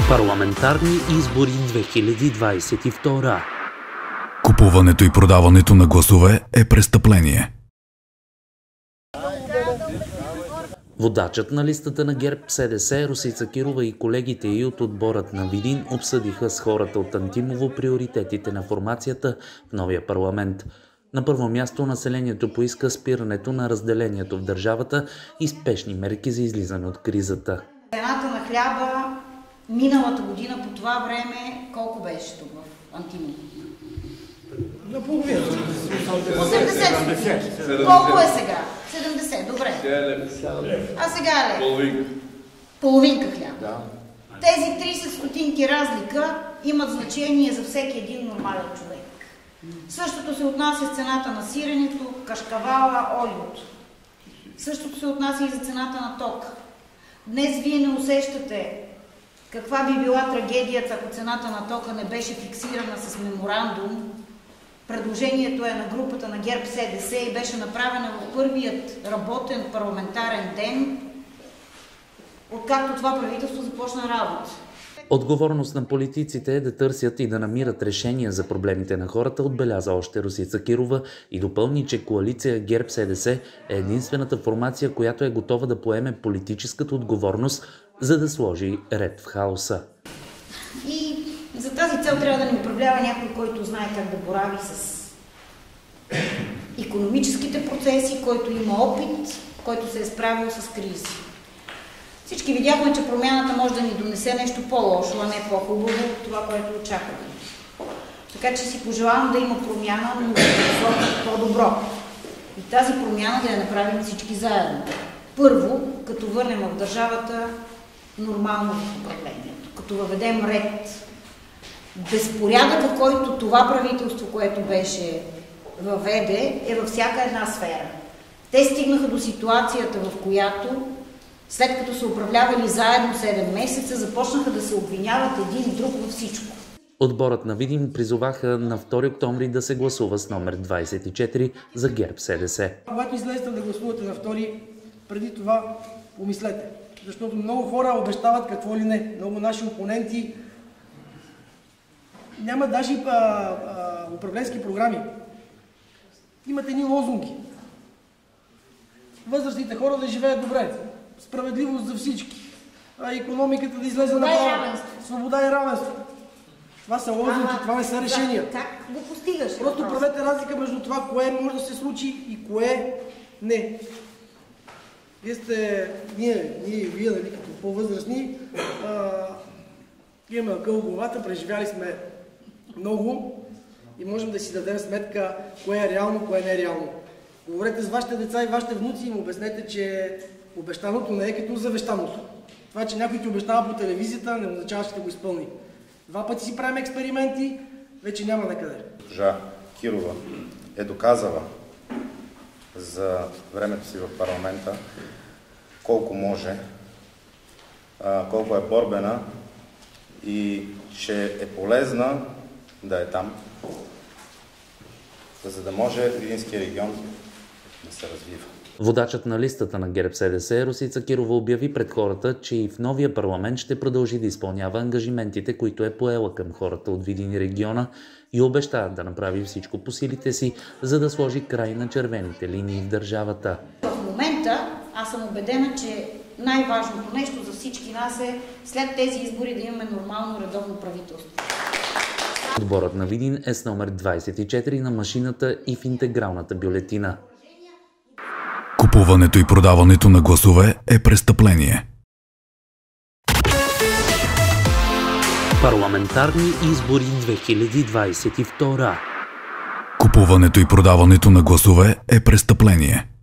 Парламентарни избори 2022. Купуването и продаването на гласове е престъпление. Водачът на листата на ГЕРБ-СДС Росица Кирова и колегите й от отборът на Видин обсъдиха с хората от Антимово приоритетите на формацията в новия парламент. На първо място населението поиска спирането на разделението в държавата и спешни мерки за излизане от кризата. Цената на хляба миналата година по това време колко беше тук в Антимово? Наполовина. 80. Колко е сега? 70, добре. А сега е половинка хляб. Да. Тези 30 стотинки разлика имат значение за всеки един нормален човек. Същото се отнася с цената на сиренето, кашкавала, олиото. Същото се отнася и за цената на тока. Днес вие не усещате каква би била трагедията, ако цената на тока не беше фиксирана с меморандум. Предложението е на групата на ГЕРБ-СДС и беше направена в първият работен парламентарен ден, откакто това правителство започна работа. Отговорност на политиците е да търсят и да намират решения за проблемите на хората, отбеляза още Росица Кирова и допълни, че коалиция ГЕРБ-СДС е единствената формация, която е готова да поеме политическата отговорност, за да сложи ред в хаоса. И за тази цел трябва да ни управлява някой, който знае как да борави с икономическите процеси, който има опит, който се е справил с кризи. Всички видяхме, че промяната може да ни донесе нещо по-лошо, а не по-хубаво от това, което очакваме. Така че си пожелавам да има промяна, но да е по-добро. И тази промяна да я направим всички заедно. Първо, като върнем в държавата нормално в управлението, като въведем ред. Безпорядъка, който това правителство, което беше въведе, е във всяка една сфера. Те стигнаха до ситуацията, в която след като са управлявали заедно 7 месеца, започнаха да се обвиняват един друг във всичко. Отборът на Видин призоваха на 2 октомври да се гласува с номер 24 за ГЕРБ-СДС. Когато излезете да гласувате на 2, преди това помислете. Защото много хора обещават какво ли не. Много наши опоненти няма даже управленски програми. Имат едни лозунги. Възрастните хора да живеят добре. Справедливост за всички. Икономиката да излезе направо. Свобода и равенство. Това са лозунги, това не са решения. Как го постигаш? Просто правете разлика между това, кое може да се случи и кое не. Вие сте, вие, нали, като по-възрастни, имаме акъл в главата, преживяли сме много и можем да си дадем сметка кое е реално, кое не е реално. Говорете с вашите деца и вашите внуци и им обяснете, че обещаното не е като завещаното. Това, че някой ти обещава по телевизията, не означава, че ще го изпълни. 2 пъти си правим експерименти, вече няма накъде. Госпожа Кирова е доказала за времето си в парламента колко може, колко е борбена и че е полезна да е там, за да може Видинския регион да се развива. Водачът на листата на ГЕРБ-СДС Росица Кирова обяви пред хората, че и в новия парламент ще продължи да изпълнява ангажиментите, които е поела към хората от Видин и региона и обеща да направи всичко по силите си, за да сложи край на червените линии в държавата. В момента аз съм убедена, че най-важното нещо за всички нас е след тези избори да имаме нормално редовно правителство. Отборът на Видин е с номер 24 на машината и в интегралната бюлетина. Купуването и продаването на гласове е престъпление. Парламентарни избори 2022. Купуването и продаването на гласове е престъпление.